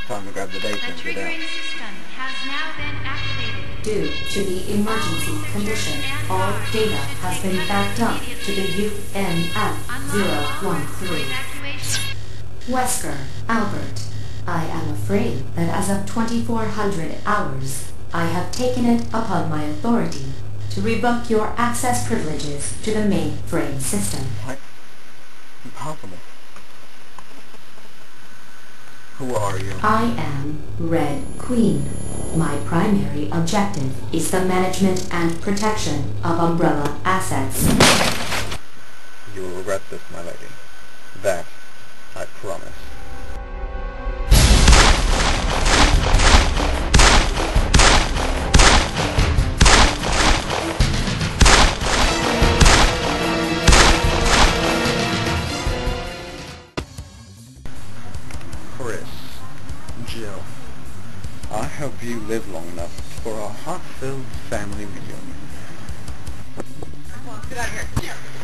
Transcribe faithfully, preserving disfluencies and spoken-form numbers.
Time to grab the data and get out. triggering system has now been activated. Due to the emergency condition, all data has been backed up to the U N F zero one three. Wesker, Albert, I am afraid that as of twenty-four hundred hours, I have taken it upon my authority to revoke your access privileges to the mainframe system. What? Impossible. Who are you? I am Red Queen. My primary objective is the management and protection of Umbrella assets. You will regret this, my lady. That, I promise. Chris, Jill, I hope you live long enough for a heart-filled family reunion. Come on, get out of here. Here.